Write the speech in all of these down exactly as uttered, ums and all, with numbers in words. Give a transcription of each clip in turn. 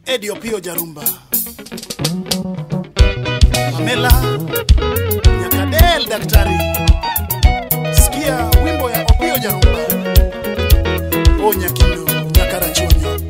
Eddie Opio Jarumba, Pamela Nyakadel daktari. Sikia wimbo ya Opio Jarumba, O Nyakindu Nyakarachonyo.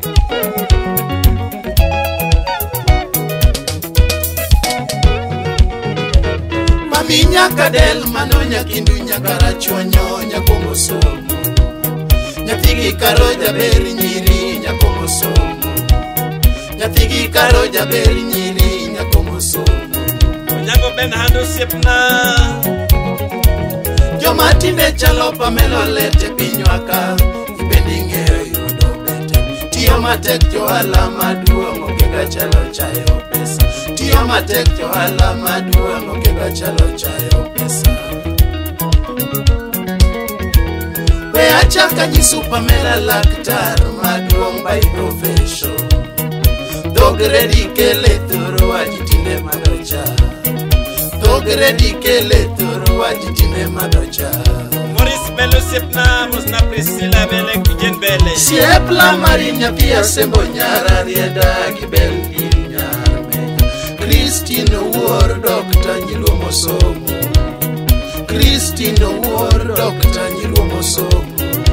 Mami Nyakadel mano Nyakindu Nyakarachonyo nyakomosomo. Nyatigi karo jaberi nyiri nyakomosomo. Nyatigi karo jaberi nyiri nyakomosomo. Onyango ben hando siepna Joma tinde chalo Pamela lete pinywaka Ibendi ng'eyo yudo bete Tiyo matek johala maduong' okega chalo chayo pesa Tiyo matek johala maduong' okega chalo chayo pesa We achaka nyisu Pamela laktar maduong' by profession Dogre kele thoro wajitinde madocha Dogre kele thoro wajitinde madocha Maurice Bello siepna Mosna Priscilla Bele kujen Bele Siepla Marinya pia sembo nyara rieda gibel giri nyarme Christine War Doctor Nyiluo Mosomo Christine War Doctor Nyiluo Mosomo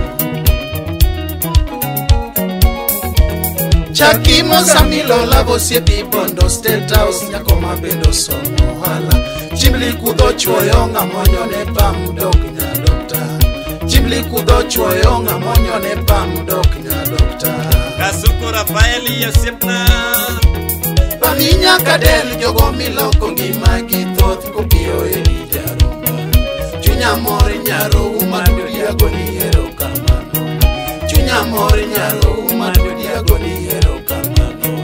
Chakimo Samilo lavo siepi bondo State House nyakoma bendo somo hala Chimli kudho chuoyo ng'amonyo ne pam dok nya dokta Chimli kudho chuoyo ng'amonyo ne pam dok nya dokta Kasuko Rafaeli Yosepna Pami Nyakadel jogo miloko ngima githoth kopio Eddie Jarumba Chunya mori nyaro umanduri agoni hero kamano Chunya mori nyaro umanduri agoni hero kamano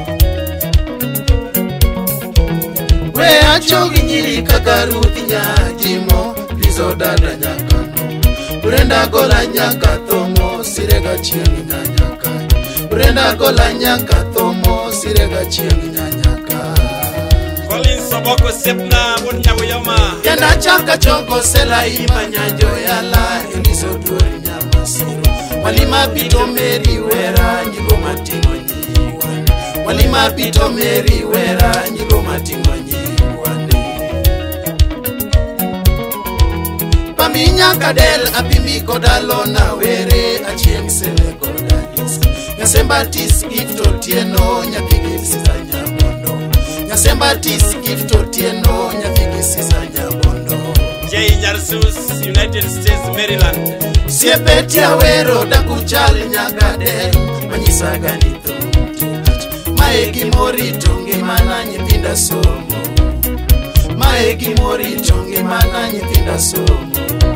We achogi nyiri kaka Ruth Nyajimo Lizo dada nyakano Brenda gola nyaka thomo Sirega chiengi nyanyaka Brenda gola nyaka thomo Sirega chiengi nyanyaka Colin Soboko siepna Munya Wiyoma Yanda chaka choko sela ima nyanjo yala Eliso tuori nyamasiro Walima pito meri wera Nyigo matingo nyiwane Walima pito meri wera Nyigo matingo nyiwane Pami Nyakadel apimi kodalo na were Achieng sele kodalis Nyasemba tis gift otieno Nyapigi sisa nyabondo Nyasemba tis gift otieno Nyapigi sisa nyabondo J. Narsus United States Maryland Siepeti awero dakuchal Nyakadel Manyisa gani thong Maegi morito ngimana nyithinda somo Maegi morito ngimana nyithinda somo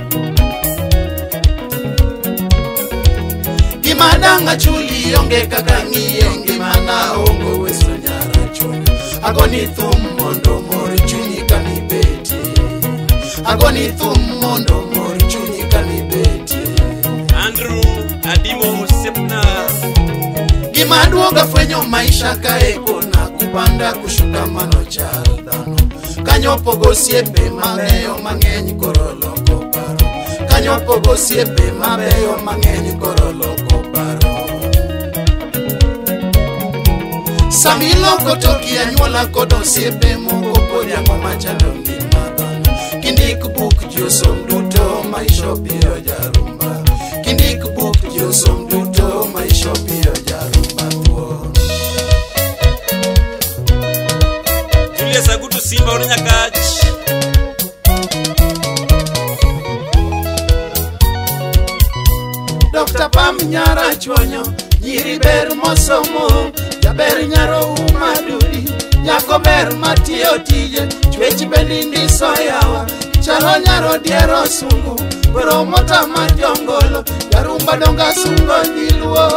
Gimadanga chuli yonge kaka ng'iyo ngimana ongo weso nyara chunyo Agoni thum mondo mori chunyi kanibeti Agoni thum mondo mori chunyi kanibeti Andrew Adimo siepna Gimaduoga fwenyo maisha kaeko na kupanda kushuka mano chaldano Kanyo pogo siepe mabeyo mang'eny koro loko paro Kanyo pogo siepe mabeyo mang'eny koro loko paro Samilo kotoki anyuola kodo siepe moko podiango machando ngima dhano Kindik buk josom duto maisha Opio Jarumba Kindik buk josom duto maisha Opio Jarumba thuon Julius Agutu Simba Onyakach Doctor Pam nyara chwonyo Nyiri ber mosomo Jaber nyaro umaduri Nyako ber matiyo tije Chwech bendi ndiso yawa Chalo nyaro diero sungu Wero mota majongolo Jarumba donga sungo nyiluo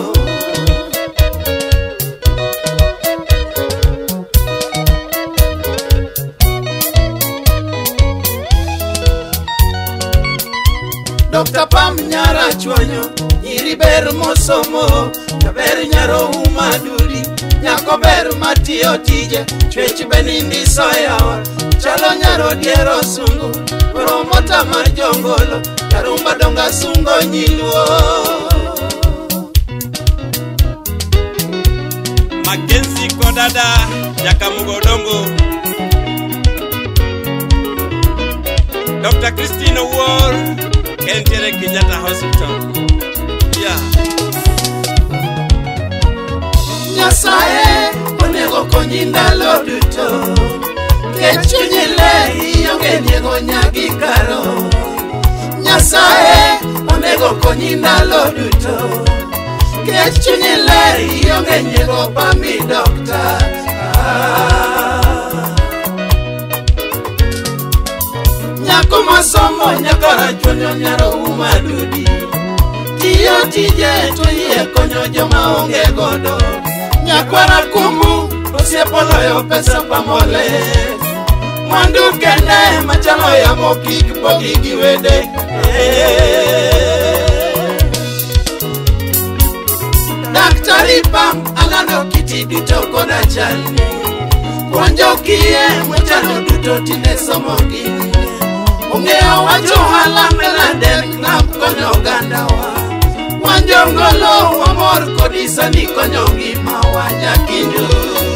Doctor Pam nyara chwonyo Nyiri ber mosomo Jaber nyaro umaduri Nyako ber matiyo tije Chwech bendi ndiso yawa Chalo nyaro diero sungu Wero mota majongolo Jarumba donga sungo nyiluo Mackenzie Kodada Jakamugodongo, Doctor Christine War Kentere Kenyatta Hospital. Yeah. Nyasaye onego konyi ndalo duto, kechunyi le ionge niego nyagi karo. Nyasaye onego konyi ndalo duto, kechunyi le ionge niego pami dokta. Nyako masomo nyakara chonyo nyaro umadudi, tiyo tije to iye konyo joma onge godo. Nyakwara kumu osiepoloyo pesa pamole, mwandu kende machalo ya mokik pogi giwede. Daktari pam alando kiti duto koda chali, puonjo kie mwechano duto tine somo gini. Ungeo wacho hala meladen nam konyo gandawa, wanjongolo wamor kodisa ni konyo ngima wanyakindu.